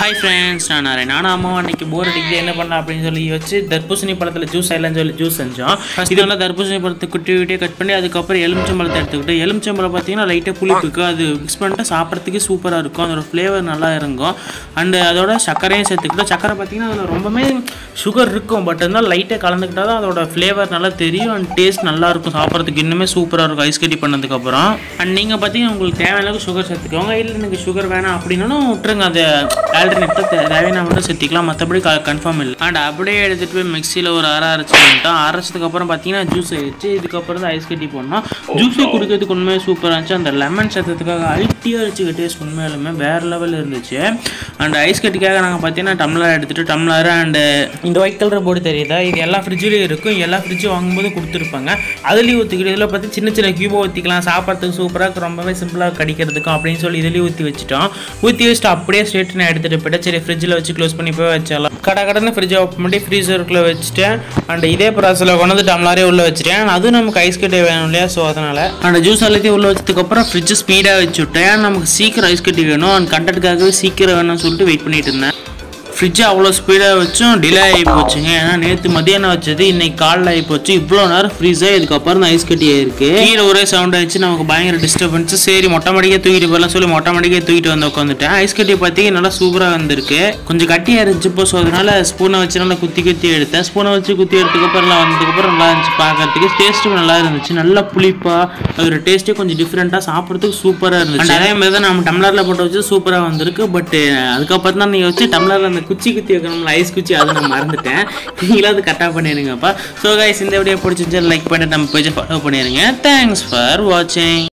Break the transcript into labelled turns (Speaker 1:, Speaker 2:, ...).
Speaker 1: Hi friends, நான் NAREN. அம்மா அன்றைக்கி போர் அடிக்குது என்ன பண்ணலாம் அப்படின்னு சொல்லி வச்சு தர்பூசணி பழத்தில் ஜூஸ் ஆயிடலாம்னு சொல்லி ஜூஸ் செஞ்சோம். இது வந்து தர்பூசணி பழத்தை குட்டி கட் பண்ணி அதுக்கப்புறம் எலுமிச்சம்பழத்தை எடுத்துக்கிட்டு எலுமிச்சம்பழம் பார்த்தீங்கன்னா லைட்டாக புளிப்புக்கு அது மிக்ஸ் பண்ணிட்டு சாப்பிட்றதுக்கு சூப்பராக இருக்கும். அதோட ஃப்ளேவர் நல்லா இறங்கும். அண்டு அதோட சர்க்கரையும் சேர்த்துக்கிட்டு சர்க்கரை பார்த்தீங்கன்னா அதில் ரொம்பவே சுகர் இருக்கும். பட் இருந்தால் லைட்டாக கலந்துக்கிட்டால் தான் அதோட ஃப்ளேவர் நல்லா தெரியும். அண்ட் டேஸ்ட் நல்லாயிருக்கும். சாப்பிட்றதுக்கு இன்னுமே சூப்பராக இருக்கும் ஐஸ் கட்டி பண்ணதுக்கப்புறம். அண்ட் நீங்கள் பார்த்தீங்கன்னா உங்களுக்கு தேவையான அளவுக்கு சுகர் சேர்த்துக்கோங்க. இல்லை எனக்கு சுகர் வேணாம் அப்படின்னாலும் விட்டுருங்க. அதை ஆல்டர்னேட்டாக தேவையான மட்டும் சேர்த்திக்கலாம். மற்றபடி கன்ஃபார்ம் இல்லை. அண்ட் அப்படியே எடுத்துகிட்டு போய் மிக்சியில் ஒரு அரைச்சிக்கிட்டோம். அரைச்சதுக்கப்புறம் பார்த்தீங்கன்னா ஜூஸ் ஆயிடுச்சு. இதுக்கப்புறம் தான் ஐஸ் கட்டி போடணும். ஜூஸை குடிக்கிறதுக்கு உண்மையாக சூப்பராக இருந்துச்சு. அந்த லெமன் சேர்த்ததுக்காக அல்ட்டியாக இருந்துச்சு. டேஸ்ட் உண்மையாலுமே வேறு லெவலில் இருந்துச்சு. அண்ட் ஐஸ் கட்டிக்காக நாங்கள் பார்த்தீங்கன்னா டம்ளர் எடுத்துகிட்டு டம்ளர் அண்டு இந்த ஒயிட் கலர் போர்டு தெரியுதா, இது எல்லா ஃப்ரிட்ஜ்லேயும் இருக்கும். எல்லா ஃப்ரிட்ஜும் வாங்கும்போது கொடுத்துருப்பாங்க. அதுலேயும் ஊற்றிக்கிட்டு இதில் பார்த்து சின்ன கியூபை ஊற்றிக்கலாம். சாப்பிட்றதுக்கு சூப்பராக ரொம்பவே சிம்பிளாக கடிக்கிறதுக்கும் அப்படின்னு சொல்லி இதுலேயும் ஊற்றி வச்சுட்டோம். ஊற்றி வச்சுட்டு அப்படியே ஸ்ட்ரெயிட் நான் எடுத்துகிட்டு போய்ட்டு சரி ஃப்ரிட்ஜில் வச்சு க்ளோஸ் பண்ணி போய் வச்சிடலாம். கடன்னு ஃப்ரிட்ஜை ஓப்பன் பண்ணி ஃப்ரீசருக்குள்ளே வச்சுட்டேன். அண்ட் இதே ப்ராசஸில் கொண்டு வந்து டம்ளரே உள்ளே வச்சுட்டேன். அதுவும் நமக்கு ஐஸ் கட்டி வேணும் இல்லையா, ஸோ அதனால் அந்த ஜூஸ் எல்லாத்தையும் உள்ளே வச்சதுக்கப்புறம் ஃப்ரிட்ஜ் ஸ்பீடாக வச்சு விட்டேன். நமக்கு சீக்கிரம் ஐஸ் கட்டி வேணும். அண்ட் கண்டென்ட்டுக்காகவே சீக்கிரம் வேணும்னு சொல்லிட்டு வெயிட் பண்ணிட்டு இருந்தேன். ஃப்ரிட்ஜை அவ்வளோ ஸ்பீடாக வச்சும் டிலே ஆகி போச்சுங்க. ஏன்னா நேற்று மதியானம் வச்சது இன்னைக்கு காலையில் ஆகி போச்சு. இவ்வளோ நேரம் ஃப்ரீஸாக இதுக்கப்புறம் தான் ஐஸ் கட்டி ஆயிருக்கு. கீழே ஒரே சவுண்ட் ஆயிடுச்சு. நமக்கு பயங்கர டிஸ்டர்பன்ஸ். சரி மொட்டை மாடிக்கே தூக்கிட்டு போகலாம் சொல்லி மொட்டை மாடிக்கே தூக்கிட்டு வந்து உட்காந்துட்டேன். ஐஸ் கட்டி பார்த்தீங்கன்னா நல்லா சூப்பராக வந்திருக்கு. கொஞ்சம் கட்டியாக இருந்துச்சு இப்போ. ஸோ அதனால ஸ்பூனை வச்சு நல்லா குத்தி எடுத்தேன். ஸ்பூனை வச்சு குத்தி எடுத்துக்கப்புறம் வந்ததுக்கப்புறம் நல்லா இருந்துச்சு பார்க்கறதுக்கு. டேஸ்ட்டும் நல்லா இருந்துச்சு. நல்லா புளிப்பாக அதோட டேஸ்ட்டே கொஞ்சம் டிஃப்ரெண்ட்டாக சாப்பிட்றதுக்கு சூப்பராக இருந்துச்சு. அதே மாதிரி தான் நம்ம டம்ளரில் போட்டு வச்சு சூப்பராக வந்திருக்கு. பட் அதுக்கப்புறம் தான் நீங்கள் வச்சு டம்ளரில் அந்த குச்சி வைக்கணும் ஐஸ் குச்சி, அதை நான் மறந்துட்டேன். நீங்களும் அது கரெக்டாக பண்ணிடுங்கப்பா. ஸோ கைஸ், இந்த வீடியோ பிடிச்சிருந்துச்சு லைக் பண்ணிட்டு நம்ம பேஜை ஃபாலோ பண்ணிடுங்க. தேங்க்ஸ் ஃபார் வாட்சிங்.